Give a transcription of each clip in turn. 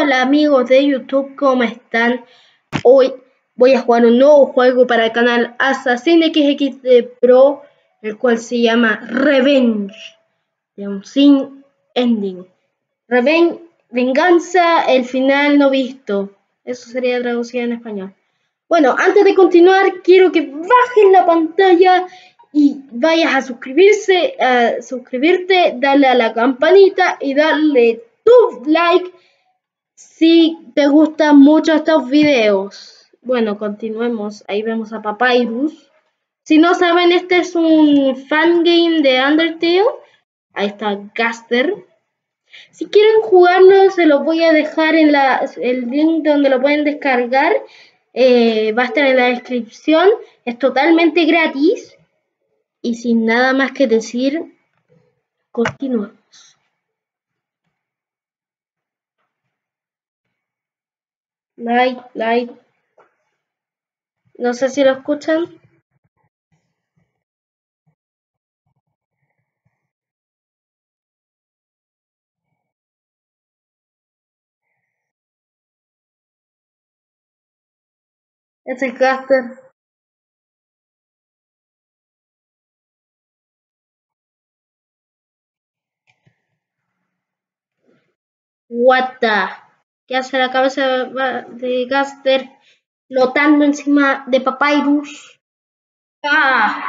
Hola amigos de YouTube, ¿cómo están? Hoy voy a jugar un nuevo juego para el canal Assassin's XXD Pro, el cual se llama Revenge, de un sin ending. Revenge, venganza, el final no visto. Eso sería traducido en español. Bueno, antes de continuar, quiero que bajes la pantalla y vayas a suscribirte, darle a la campanita y darle tu like si te gustan mucho estos videos. Bueno, continuemos. Ahí vemos a Papyrus. Si no saben, este es un fangame de Undertale. Ahí está Gaster. Si quieren jugarlo, se los voy a dejar en el link donde lo pueden descargar. Va a estar en la descripción. Es totalmente gratis. Y sin nada más que decir, continuamos. Like. No sé si lo escuchan. Es el Gaster. What the? ¿Qué hace la cabeza de Gaster flotando encima de Papyrus? ¡Ah!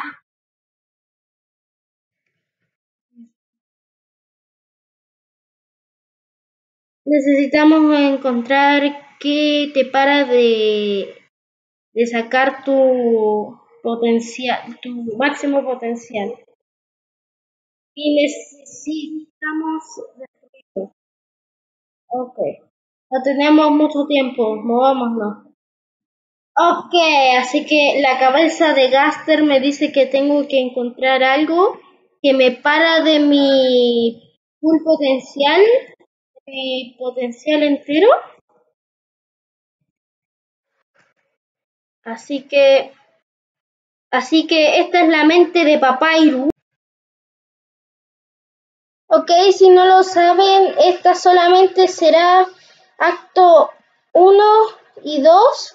Necesitamos encontrar qué te para de sacar tu potencial, tu máximo potencial. Y necesitamos destruirlo. Ok. No tenemos mucho tiempo, movámonos. Ok, así que la cabeza de Gaster me dice que tengo que encontrar algo que me para de mi full potencial, mi potencial entero. Así que, esta es la mente de Papyrus. Ok, si no lo saben, esta solamente será acto 1 y 2.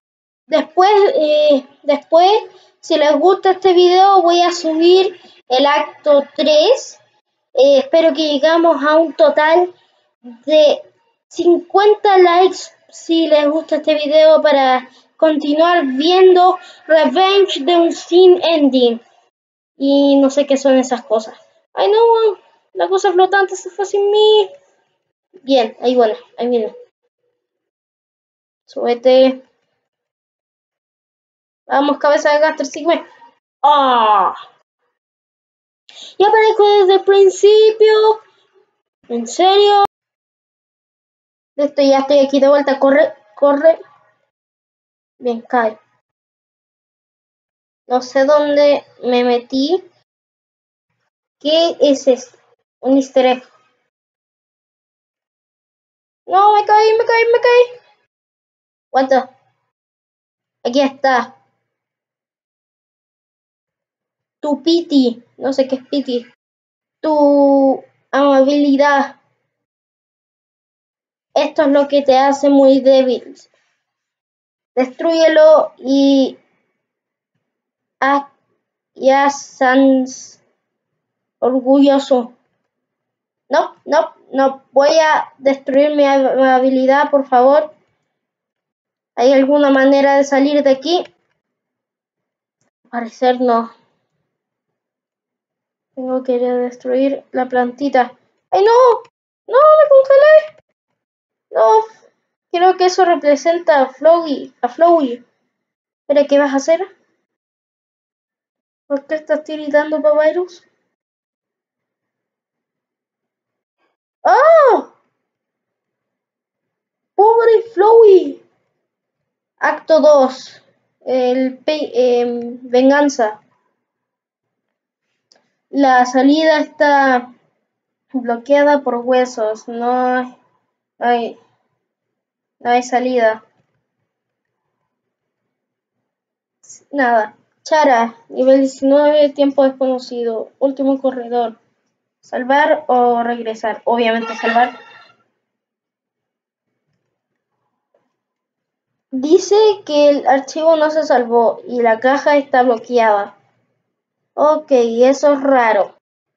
Después, si les gusta este video, voy a subir el acto 3. Espero que llegamos a un total de 50 likes si les gusta este video para continuar viendo Revenge de un sin ending. Y no sé qué son esas cosas. Ay no, la cosa flotante se fue sin mí. Bien, ahí bueno, ahí viene. Súbete. Vamos, cabeza de Gaster, sígueme. ¡Ah! Y aparezco desde el principio. ¿En serio? Ya estoy aquí de vuelta. Corre. Bien, cae. No sé dónde me metí. ¿Qué es esto? Un easter egg. No, me caí. ¿Cuánto? Aquí está. Tu pity. No sé qué es pity. Tu amabilidad. Esto es lo que te hace muy débil. Destrúyelo y Sans orgulloso. No. Voy a destruir mi habilidad, por favor. ¿Hay alguna manera de salir de aquí? Al parecer no. Tengo que destruir la plantita. ¡Ay, no! ¡No, me congelé! No, creo que eso representa a Flowey. ¿Pero qué vas a hacer? ¿Por qué estás tiritando, Papyrus? ¡Ah! ¡Pobre Flowey! Acto 2. Venganza. La salida está bloqueada por huesos. No hay salida. Nada. Chara, nivel 19, tiempo desconocido. Último corredor. ¿Salvar o regresar? Obviamente salvar. Dice que el archivo no se salvó y la caja está bloqueada. Ok, eso es raro.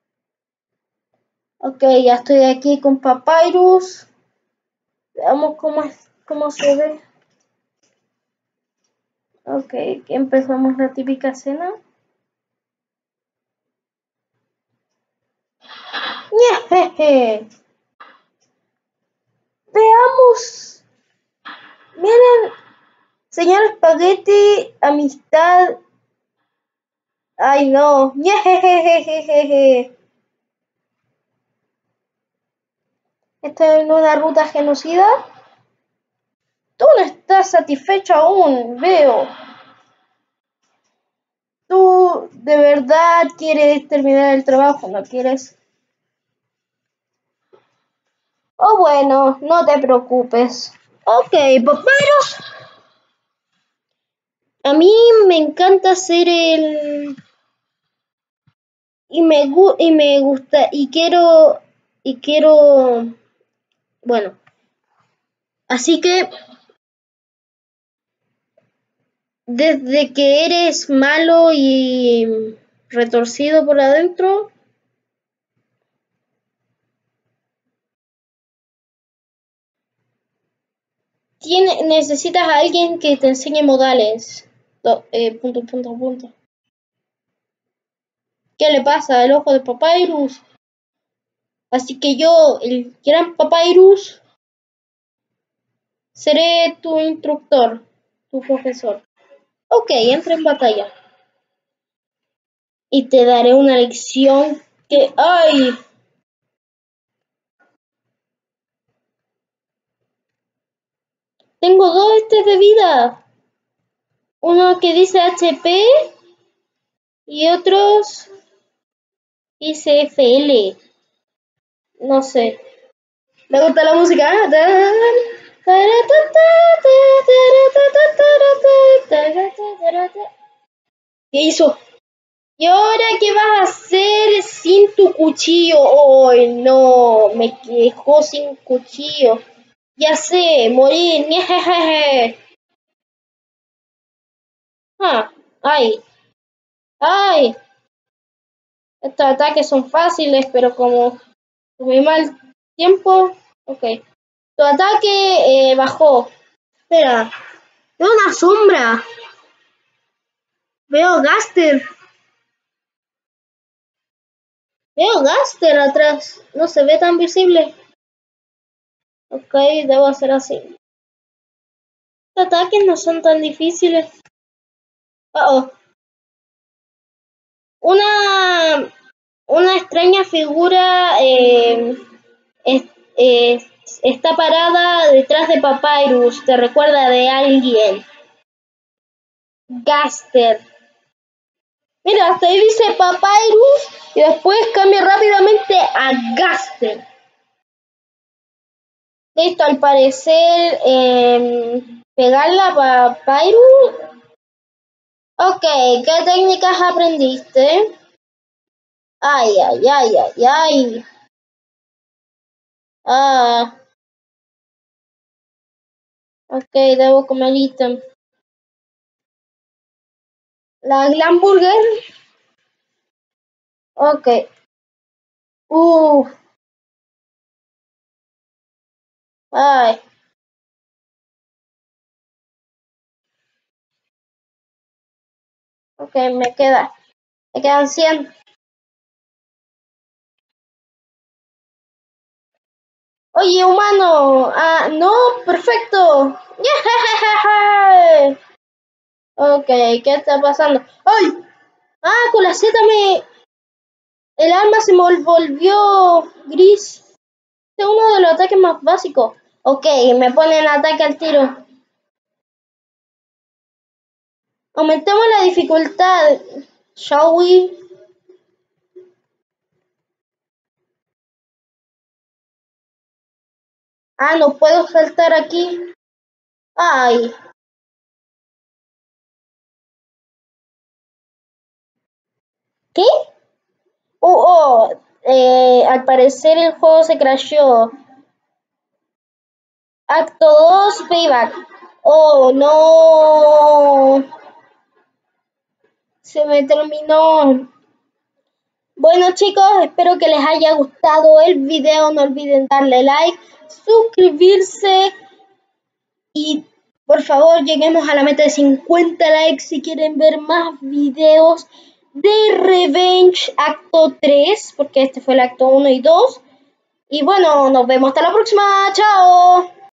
Ok, ya estoy aquí con Papyrus. Veamos cómo se ve. Ok, empezamos la típica escena. ¡Jejeje! Veamos. Miren, señor Spaghetti, amistad. Ay, no. ¡Jejejejejeje! ¿Estoy en una ruta genocida? Tú no estás satisfecho aún, veo. Tú de verdad quieres terminar el trabajo, ¿no quieres? Oh, bueno, no te preocupes. Ok, Papyrus. A mí me encanta hacer el... y me gusta, bueno, así que desde que eres malo y retorcido por adentro, necesitas a alguien que te enseñe modales. Punto. ¿Qué le pasa al ojo de Papyrus? Así que yo, el gran Papyrus, seré tu instructor, tu profesor. Ok, entra en batalla. Y te daré una lección que... ¡Ay! Tengo dos de vida. Uno que dice HP y otros dice FL. No sé. ¿Me gusta la música? ¿Qué hizo? ¿Y ahora qué vas a hacer sin tu cuchillo? ¡Ay, no! Me dejó sin cuchillo. Ya sé, morir. Ah, ay, ay. Estos ataques son fáciles, pero como tuve mal tiempo. Ok. Tu ataque bajó. Espera, veo una sombra. Veo Gaster. Veo Gaster atrás. No se ve tan visible. Ok, debo hacer así. Los ataques no son tan difíciles. Oh. Una extraña figura es- es- está parada detrás de Papyrus. Te recuerda de alguien. Gaster. Mira, hasta ahí dice Papyrus y después cambia rápidamente a Gaster. Listo, al parecer pegarla a Papyrus. Ok, ¿qué técnicas aprendiste? Ay, ay, ay, ay, ay. Ah, ok, debo comer ítem. La Glamburger. Ok. Uff. Ay. Ok, me quedan 100. Oye, humano. Ah, no, perfecto. Ok, ¿qué está pasando? ¡Ay! Ah, con la Z el arma se me volvió gris. Es uno de los ataques más básicos. Ok, me ponen ataque al tiro. Aumentemos la dificultad. Shall we? Ah, no puedo saltar aquí. Ay. ¿Qué? Al parecer el juego se crashó. Acto 2, payback. Oh, no. Se me terminó. Bueno chicos, espero que les haya gustado el video. No olviden darle like, suscribirse y por favor lleguemos a la meta de 50 likes si quieren ver más videos de Revenge Acto 3, porque este fue el acto 1 y 2. Y bueno, nos vemos hasta la próxima. ¡Chao!